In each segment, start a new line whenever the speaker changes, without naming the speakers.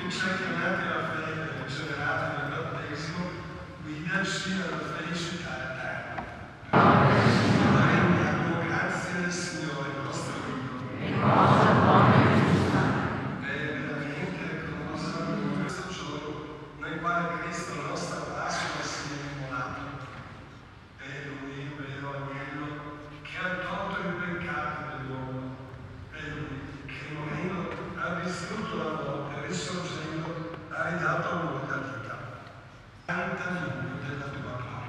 che ci ha chiamati alla fede, rigenerati nel battesimo, guidaci alla felicità eterna. Rendiamo grazie al Signore nostro Dio. E cosa buona e giusta. È veramente cosa buona questo giorno, nel quale Cristo, la nostra Pasqua, si è immolato. È Lui, il vero agnello, che ha tolto il peccato dell'uomo. È Lui che morendo ha distrutto la morte, risorgendo ha ridato nuova vita. Canta l'inno della tua gloria.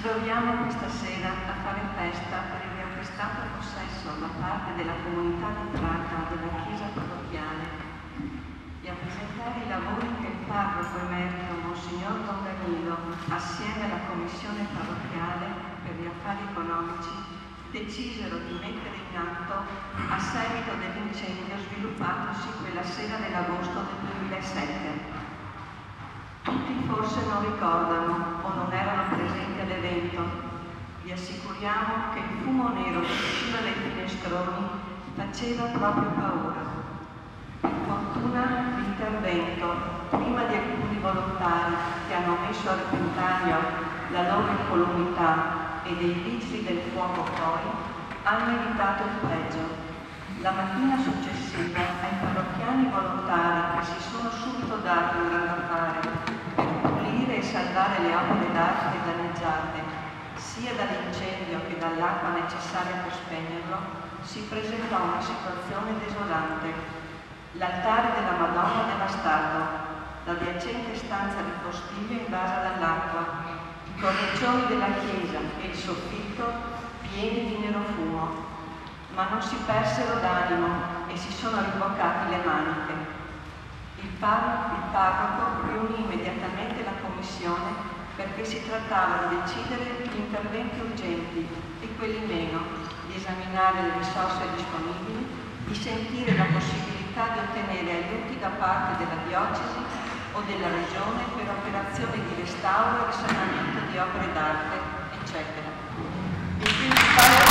troviamo questa sera a fare festa per il riacquistato possesso da parte della comunità entrata della chiesa parrocchiale e a presentare i lavori che il parroco emerito Monsignor Don Danilo, assieme alla commissione parrocchiale per gli affari economici, decisero di mettere in atto a seguito dell'incendio sviluppatosi quella sera dell'agosto del 2007. Tutti forse non ricordano o non erano presenti all'evento. Vi assicuriamo che il fumo nero che usciva dai finestroni faceva proprio paura. Per fortuna l'intervento, prima di alcuni volontari che hanno messo a repentaglio la loro incolumità e dei vigili del fuoco poi, hanno evitato il peggio. La mattina successiva ai parrocchiani volontari che si sono subito dati un grande affare per pulire e salvare le opere d'arte danneggiate sia dall'incendio che dall'acqua necessaria per spegnerlo, si presentò una situazione desolante. L'altare della Madonna devastato, l'adiacente stanza di postiglia invasa dall'acqua, i cornicioni della chiesa e il soffitto pieni di nero fumo. Ma non si persero d'animo e si sono riboccati le maniche. Il parroco riunì immediatamente la commissione perché si trattava di decidere gli interventi urgenti e quelli meno, di esaminare le risorse disponibili, di sentire la possibilità di ottenere aiuti da parte della diocesi o della regione per operazioni di restauro e risanamento di opere d'arte, eccetera. Il principale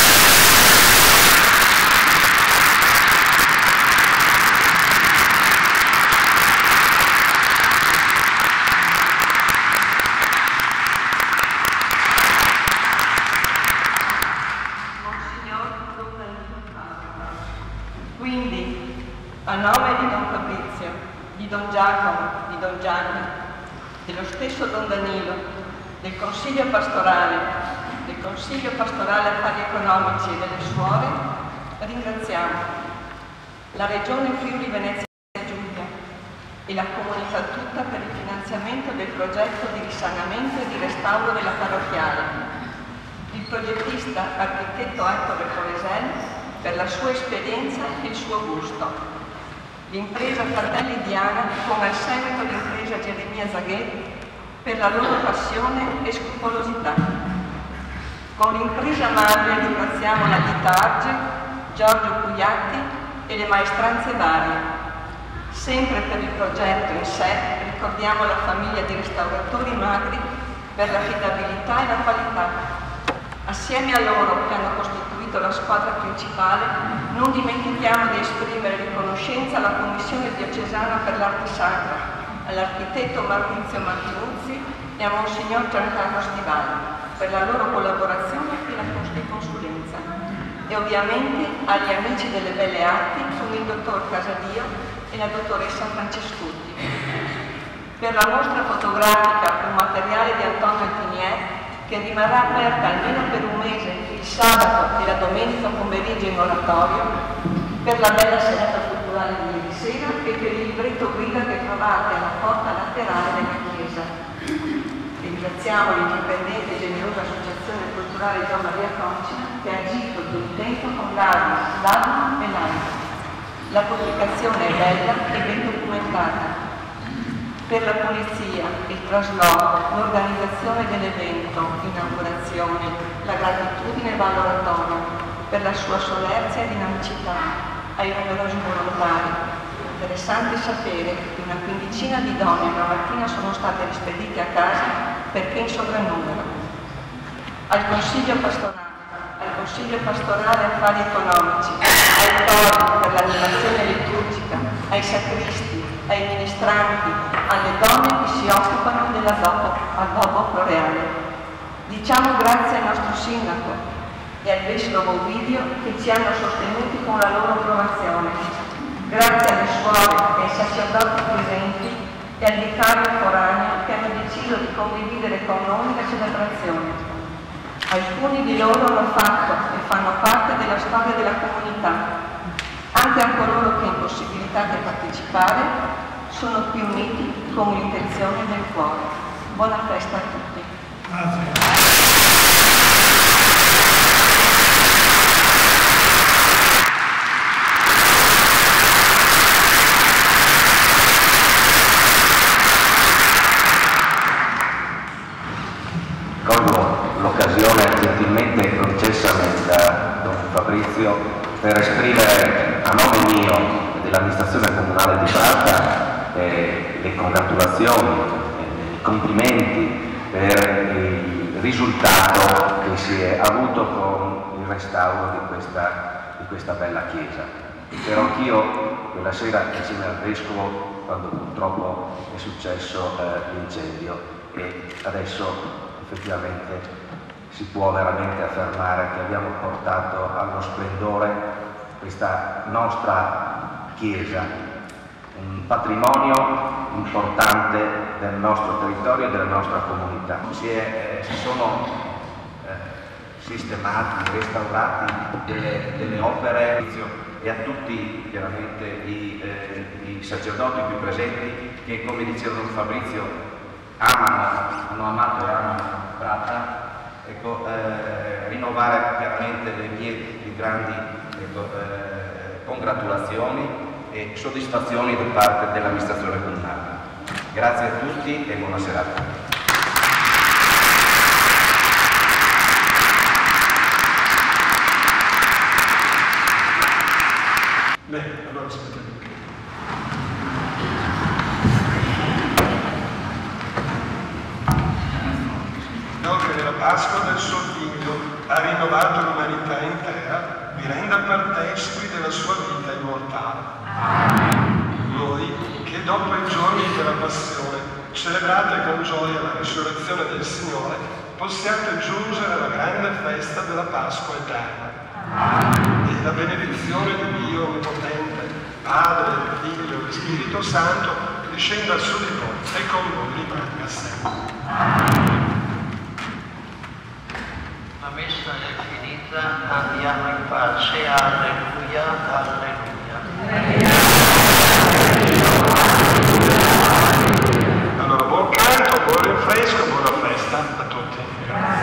a nome di Don Fabrizio, di Don Giacomo, di Don Gianni, dello stesso Don Danilo, del Consiglio Pastorale Affari Economici e delle Suore, ringraziamo la Regione Friuli Venezia Giulia e la comunità tutta per il finanziamento del progetto di risanamento e di restauro della parrocchiale, il progettista architetto Ettore Polesel per la sua esperienza e il suo gusto, l'impresa Fratelli Diana come al seguito l'impresa Geremia Zaghetti per la loro passione e scrupolosità. Con l'impresa madre ringraziamo la Ditta Arge, Giorgio Pugliatti e le maestranze varie. Sempre per il progetto in sé ricordiamo la famiglia di restauratori Magri per l'affidabilità e la qualità. Assieme a loro che hanno costituito la squadra principale, non dimentichiamo di esprimere riconoscenza alla Commissione diocesana per l'arte sacra, all'architetto Maurizio Martinuzzi e a Monsignor Giancarlo Stivali per la loro collaborazione e consulenza. E ovviamente agli amici delle belle arti come il dottor Casadio e la dottoressa Francescutti. Per la mostra fotografica con materiale di Antonio Tinier, che rimarrà aperta almeno per un mese il sabato e la domenica pomeriggio in oratorio, per la bella serata culturale di ieri sera e per il libretto guida che trovate alla porta laterale della chiesa. Ringraziamo l'indipendente e generosa associazione culturale Gian Maria Concina che ha agito di un tempo con l'ADMA e l'AIDA. La pubblicazione è bella e ben documentata. Per la pulizia, il trasloco, l'organizzazione dell'evento, l'inaugurazione, la gratitudine va all'oratorio per la sua solerzia e dinamicità, ai numerosi volontari. Interessante sapere che una quindicina di donne una mattina sono state rispedite a casa perché in sovrannumero. Al Consiglio Pastorale Affari Economici, ai cori per l'animazione liturgica, ai sacristi, ai ministranti, alle donne che si occupano dell'addobbo floreale. Diciamo grazie al nostro sindaco e al vescovo Ovidio che ci hanno sostenuti con la loro approvazione. Grazie alle suore e ai sacerdoti presenti e al vicario foraneo che hanno deciso di condividere con noi la celebrazione. Alcuni di loro hanno fatto e fanno parte della storia della comunità. Anche a coloro che impossibilitati a partecipare sono qui uniti con l'intenzione del cuore. Buona festa a tutti.
Grazie.
Colgo l'occasione gentilmente concessami da Don Fabrizio per esprimere a nome mio e dell'amministrazione comunale di Pratta le congratulazioni, i complimenti per il risultato che si è avuto con il restauro di questa bella chiesa. Ero anch'io quella sera insieme al Vescovo quando purtroppo è successo l'incendio e adesso effettivamente si può veramente affermare che abbiamo portato allo splendore questa nostra chiesa, un patrimonio importante del nostro territorio e della nostra comunità. Si sono sistemati, restaurati delle opere e a tutti chiaramente i sacerdoti qui presenti che, come diceva Don Fabrizio, hanno amato e amano Pratta, ecco, rinnovare chiaramente le mie più grandi congratulazioni e soddisfazioni da parte dell'amministrazione comunale. Grazie a tutti e buona serata.
Bene, allora aspettiamo. Che la Pasqua del suo Figlio ha rinnovato l'umanità intera, vi renda partecipi della sua vita immortale. Voi, che dopo i giorni della Passione celebrate con gioia la risurrezione del Signore, possiate giungere alla grande festa della Pasqua eterna. E la benedizione di Dio Onnipotente, Padre, Figlio e Spirito Santo, discenda su di voi e con voi rimanga sempre.
La messa è finita, andiamo in pace, alleluia, alleluia.
Allora, buon canto, buon rinfresco, buona festa a tutti.